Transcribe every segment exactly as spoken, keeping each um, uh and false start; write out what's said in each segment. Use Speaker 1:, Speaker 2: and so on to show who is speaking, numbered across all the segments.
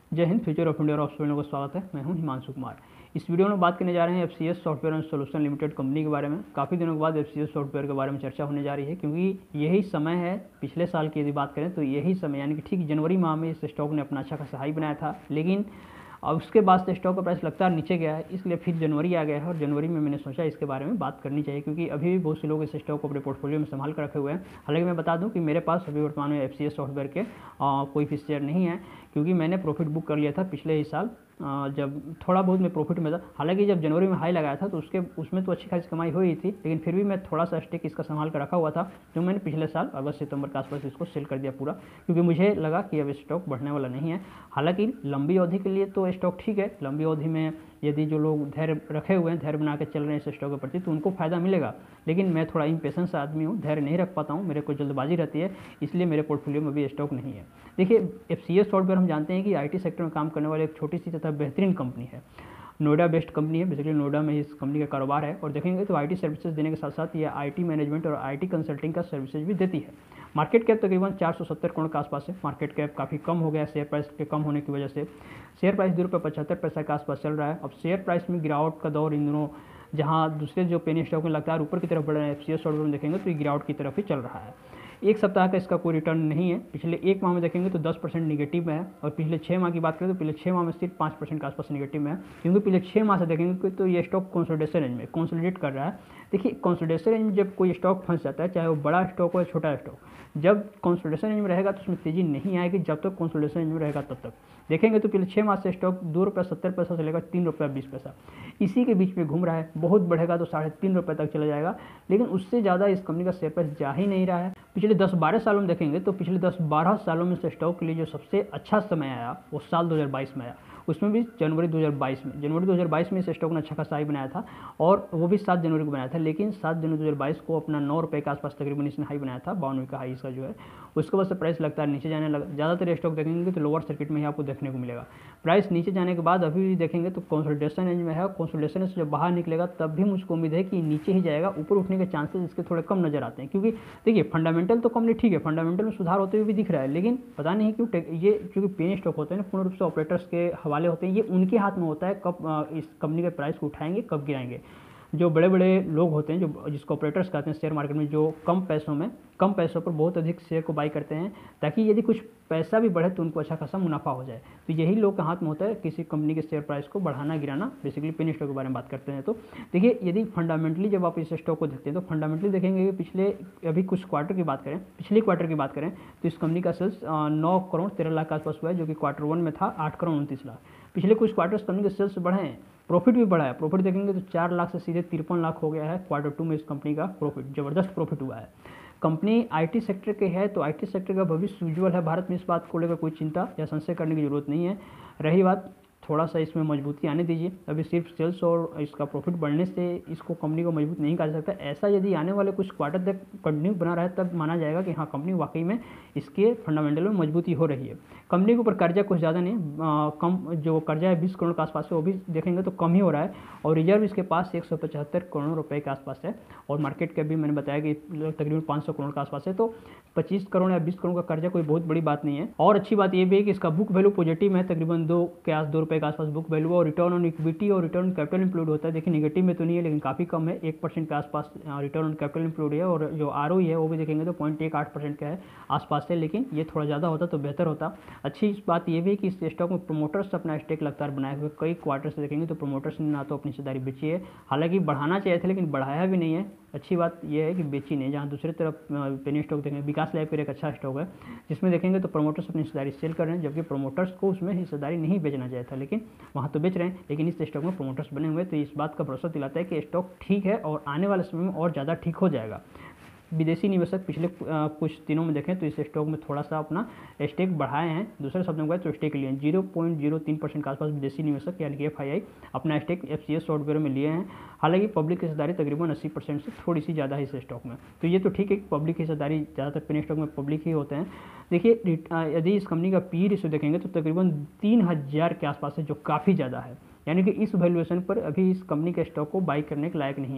Speaker 1: जय हिंद। Future of India of student को स्वागत है। मैं हूं हिमांशु कुमार। इस वीडियो में बात करने जा रहे हैं FCS software and solution limited company के बारे में। काफ़ी दिनों के बाद एफसीएस सॉफ्टवेयर के बारे में चर्चा होने जा रही है, क्योंकि यही समय है, पिछले साल की यदि बात करें तो यही समय यानी कि ठीक जनवरी माह में इस स्टॉक ने अपना अच्छा खासा हाई बनाया था, लेकिन और उसके बाद से स्टॉक का प्राइस लगातार नीचे गया है। इसलिए फिर जनवरी आ गया है और जनवरी में मैंने सोचा इसके बारे में बात करनी चाहिए, क्योंकि अभी भी बहुत से लोग इस स्टॉक को अपने पोर्टफोलियो में संभाल कर रखे हुए हैं। हालांकि मैं बता दूं कि मेरे पास अभी वर्तमान में एफसीएस सॉफ्टवेयर के आ, कोई भी शेयर नहीं है, क्योंकि मैंने प्रॉफिट बुक कर लिया था पिछले ही साल, आ, जब थोड़ा बहुत मैं प्रॉफिट में था। हालांकि जब जनवरी में हाई लगाया था तो उसके उसमें तो अच्छी खासी कमाई हुई थी, लेकिन फिर भी मैं थोड़ा सा स्टेक इसका संभाल कर रखा हुआ था, जो मैंने पिछले साल अगस्त सितंबर के आसपास इसको सेल कर दिया पूरा, क्योंकि मुझे लगा कि अब स्टॉक बढ़ने वाला नहीं है। हालांकि लंबी अवधि के लिए तो स्टॉक ठीक है, लंबी अवधि में यदि जो लोग धैर्य रखे हुए हैं, धैर्य बना के चल रहे हैं इस स्टॉक के प्रति, तो उनको फायदा मिलेगा। लेकिन मैं थोड़ा इम्पेशेंस आदमी हूँ, धैर्य नहीं रख पाता हूँ, मेरे को जल्दबाजी रहती है, इसलिए मेरे पोर्टफोलियो में भी स्टॉक नहीं है। देखिए, एफसीएस सॉफ्टवेयर हम जानते हैं कि आईटी सेक्टर में काम करने वाले एक छोटी सी तथा बेहतरीन कंपनी है। नोएडा बेस्ड कंपनी है, बेसिकली नोएडा में इस कंपनी का कारोबार है। और देखेंगे तो आईटी सर्विसेज देने के साथ साथ ये आईटी मैनेजमेंट और आईटी कंसल्टिंग का सर्विसेज भी देती है। मार्केट कैप तकरीबन चार सौ सत्तर करोड़ के आसपास है। मार्केट कैप काफ़ी कम हो गया है शेयर प्राइस के कम होने की वजह से। शेयर प्राइस दो रुपये पचहत्तर पैसा के आसपास चल रहा है। अब शेयर प्राइस में गिरावट का दौर इन दिनों, जहाँ दूसरे जो पेनी स्टॉक में लगातार ऊपर की तरफ बढ़ रहे हैं, एफसीएस सॉफ्टवेयर में देखेंगे तो ये गिरावट की तरफ ही चल रहा है। एक सप्ताह का इसका कोई रिटर्न नहीं है। पिछले एक माह में देखेंगे तो दस परसेंट निगेटिव में है, और पिछले छः माह की बात करें तो पिछले छः माह में सिर्फ पाँच परसेंट के आसपास निगेटिव में है, क्योंकि पिछले छः माह से देखेंगे तो ये स्टॉक कंसोलिडेशन रेंज में कंसोलिडेट कर रहा है। देखिए, कंसोलिडेशन रेंज में जब कोई स्टॉक फंस जाता है, चाहे वो बड़ा स्टॉक हो या छोटा स्टॉक, जब कंसोलिडेशन रेंज में रहेगा तो उसमें तेजी नहीं आएगी जब तक कंसोलिडेशन रेंज में रहेगा तब तक। देखेंगे तो पिछले छः माह से स्टॉक दो रुपये सत्तर पैसा से लेकर तीन रुपये बीस पैसा इसी के बीच में घूम रहा है। बहुत बढ़ेगा तो साढ़े तीन रुपये तक चला जाएगा, लेकिन उससे ज़्यादा इस कंपनी का शेयर प्राइस जा ही नहीं रहा है। पिछले दस बारह सालों में देखेंगे तो पिछले दस बारह सालों में से स्टॉक के लिए जो सबसे अच्छा समय आया वो साल दो हज़ार बाईस में आया, उसमें भी जनवरी दो हज़ार बाईस में जनवरी दो हज़ार बाईस में इस स्टॉक ने अच्छा खासा हाई बनाया था, और वो भी सात जनवरी को बनाया था। लेकिन सात जनवरी दो हज़ार बाईस को अपना नौ रुपये के आसपास तकरीबन इसने हाई बनाया था, बानवे का हाई इसका जो है। उसके बाद से प्राइस लगातार नीचे जाने लगा। ज़्यादातर स्टॉक देखेंगे तो लोअर सर्किट में ही आपको देखने को मिलेगा। प्राइस नीचे जाने के बाद अभी भी देखेंगे तो कंसोलिडेशन रेंज में है। कंसोलिडेशन से जब बाहर निकलेगा तब भी मुझको उम्मीद है कि नीचे ही जाएगा। ऊपर उठने के चांसेस इसके थोड़े कम नजर आते हैं, क्योंकि देखिए फंडामेंटल तो कंपनी ठीक है, फंडामेंटल में सुधार होते हुए भी दिख रहा है, लेकिन पता नहीं क्यों ये क्योंकि पेनी स्टॉक होते हैं ना, पूर्ण रूप से ऑपरेटर्स के हवाले होते हैं, ये उनके हाथ में होता है कब इस कंपनी के प्राइस को उठाएंगे, कब गिराएंगे। जो बड़े बड़े लोग होते हैं, जो जिसको ऑपरेटर्स कहते हैं शेयर मार्केट में, जो कम पैसों में कम पैसों पर बहुत अधिक शेयर को बाई करते हैं, ताकि यदि कुछ पैसा भी बढ़े तो उनको अच्छा खासा मुनाफा हो जाए। तो यही लोग के हाथ में होता है किसी कंपनी के शेयर प्राइस को बढ़ाना गिराना। बेसिकली पेनी स्टॉक के बारे में बात करते हैं तो देखिए, यदि फंडामेंटली जब आप इस स्टॉक को देखते हैं तो फंडामेंटली देखेंगे कि पिछले अभी कुछ क्वार्टर की बात करें पिछले क्वार्टर की बात करें तो इस कंपनी का सेल्स नौ करोड़ तेरह लाख के आसपास हुआ है, जो कि क्वार्टर वन में था आठ करोड़ उनतीस लाख। पिछले कुछ क्वार्टर्स कंपनी के सेल्स बढ़े हैं, प्रॉफिट भी बढ़ा है। प्रॉफिट देखेंगे तो चार लाख से सीधे तिरपन लाख हो गया है क्वार्टर टू में इस कंपनी का प्रॉफिट, जबरदस्त प्रॉफिट हुआ है। कंपनी आईटी सेक्टर के है तो आईटी सेक्टर का भविष्य उज्ज्वल है भारत में, इस बात को लेकर कोई चिंता या संशय करने की जरूरत नहीं है। रही बात, थोड़ा सा इसमें मजबूती आने दीजिए। अभी सिर्फ सेल्स और इसका प्रॉफिट बढ़ने से इसको कंपनी को मजबूत नहीं कर सकता। ऐसा यदि आने वाले कुछ क्वार्टर तक कंटिन्यू बना रहा है तब माना जाएगा कि हाँ, कंपनी वाकई में इसके फंडामेंटल में मजबूती हो रही है। कंपनी के ऊपर कर्जा कुछ ज़्यादा नहीं, आ, कम जो कर्जा है बीस करोड़ के आसपास है, वो भी देखेंगे तो कम ही हो रहा है, और रिजर्व इसके पास एक सौ पचहत्तर करोड़ रुपये के आसपास है, और मार्केट कैप भी मैंने बताया कि तकरीबन पाँच सौ करोड़ के आसपास है। तो पच्चीस करोड़ या बीस करोड़ का कर्जा कोई बहुत बड़ी बात नहीं है। और अच्छी बात यह भी है कि इसका बुक वैल्यू पॉजिटिव है, तकरीबन दो के आस दो रुपये के आसपास बुक वैल्यू, और रिटर्न ऑन इक्विटी और रिटर्न कैपिटल इंप्लूड होता है। देखिए, नेगेटिव में तो नहीं है, लेकिन काफ़ी कम है, एक परसेंट के आसपास रिटर्न ऑन कैपिटल इंप्लूड है, और जो आर ओ ई है वो भी देखेंगे तो पॉइंट एक आठ परसेंट का है आसपास है, लेकिन ये थोड़ा ज़्यादा होता तो बेहतर होता। अच्छी बात यह भी है कि इस स्टॉक में प्रोमोटर्स अपना स्टेक लगातार बनाए हुए, कई क्वार्टर से देखेंगे तो प्रोमोटर्स ने ना तो अपनी हिस्सेदारी बेची है, हालांकि बढ़ाना चाहिए था लेकिन बढ़ाया भी नहीं है। अच्छी बात यह है कि बेची नहीं। जहाँ दूसरी तरफ पेनी स्टॉक देखेंगे, विकास लाइफ केयर एक अच्छा स्टॉक है जिसमें देखेंगे तो प्रोमोटर्स अपनी हिस्सेदारी सेल कर रहे हैं, जबकि प्रोमोटर्स को उसमें हिस्सेदारी नहीं बेचना चाहिए था, लेकिन वहाँ तो बेच रहे हैं। लेकिन इस स्टॉक में प्रोमोटर्स बने हुए, तो इस बात का भरोसा दिलाता है कि स्टॉक ठीक है और आने वाले समय में और ज़्यादा ठीक हो जाएगा। विदेशी निवेशक पिछले कुछ दिनों में देखें तो इस स्टॉक में थोड़ा सा अपना स्टेक बढ़ाए हैं। दूसरे शब्दों में तो स्टेक लिए जीरो पॉइंट जीरो तीन परसेंट के आसपास विदेशी निवेशक यानी कि एफ आई आई अपना स्टेक एफसीएस सॉफ्टवेयर में लिए हैं। हालांकि पब्लिक हिस्सेदारी तकरीबन अस्सी परसेंट से थोड़ी सी ज़्यादा है इस स्टॉक में, तो ये तो ठीक है। पब्लिक हिस्सेदारी ज़्यादातर पेनी स्टॉक में पब्लिक ही होते हैं। देखिए, यदि इस कंपनी का पी रेशियो देखेंगे तो तकरीबन तीन हज़ार के आसपास है, जो काफ़ी ज़्यादा है, यानी कि इस वैल्यूएशन पर अभी इस कंपनी के स्टॉक को बाई करने के लायक नहीं है।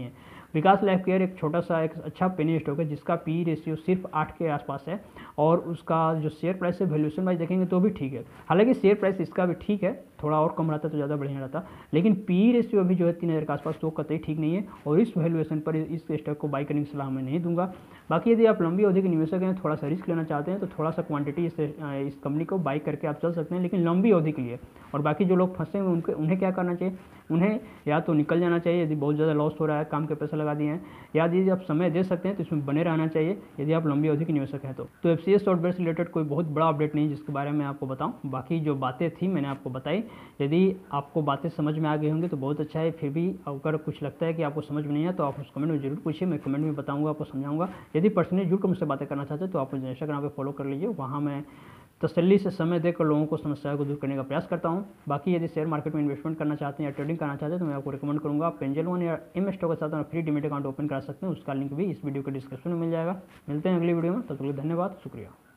Speaker 1: विकास लाइफ केयर एक छोटा सा एक अच्छा पेनी स्टॉक है जिसका पी रेशियो सिर्फ आठ के आसपास है और उसका जो शेयर प्राइस है वैल्यूएशन वाइज देखेंगे तो भी ठीक है। हालांकि शेयर प्राइस इसका भी ठीक है, थोड़ा और कम रहता तो ज़्यादा बढ़िया रहता, लेकिन पी रेशियो अभी जो है तीन हज़ार के आसपास तो कतई ठीक नहीं है और इस वैल्यूएशन पर इस स्टॉक को बाई करने की सलाह मैं नहीं दूंगा। बाकी यदि आप लंबी अवधि के निवेशक हैं, थोड़ा सा रिस्क लेना चाहते हैं तो थोड़ा सा क्वांटिटी इस इस कंपनी को बाई करके आप चल सकते हैं, लेकिन लंबी अवधि के लिए। और बाकी जो लोग फंसे हुए उनके उन्हें क्या करना चाहिए, उन्हें या तो निकल जाना चाहिए यदि बहुत ज़्यादा लॉस हो रहा है, काम के पैसा लगा दिए हैं, या यदि आप समय दे सकते हैं तो इसमें बने रहना चाहिए यदि आप लंबी अवधि के निवेशक हैं तो। तो एफसीएस सॉफ्टवेयर से रिलेटेड कोई बहुत बड़ा अपडेट नहीं जिसके बारे में आपको बताऊं, बाकी जो बातें थी मैंने आपको बताई। यदि आपको बातें समझ में आ गई होंगी तो बहुत अच्छा है, फिर भी अगर कुछ लगता है कि आपको समझ में नहीं है तो आप उस कमेंट में जरूर पूछिए, मैं कमेंट में बताऊंगा, आपको समझाऊंगा। यदि पर्सनली जुड़ कर मुझसे बातें करना चाहते हैं तो आप मुझे इंस्टाग्राम पे फॉलो कर लीजिए, वहाँ मैं तसल्ली से समय देकर लोगों को समस्याओं को दूर करने का प्रयास करता हूं। बाकी यदि शेयर मार्केट में इन्वेस्टमेंट करना चाहते हैं या ट्रेडिंग करना चाहते हैं तो मैं आपको रिकमेंड करूंगा आप पेंजल वन या एम स्टॉक के साथ फ्री डीमेट अकाउंट ओपन करा सकते हैं, उसका लिंक भी इस वीडियो के डिस्क्रिप्शन में मिल जाएगा। मिलते हैं अगली वीडियो में, तब तक के लिए धन्यवाद, शुक्रिया।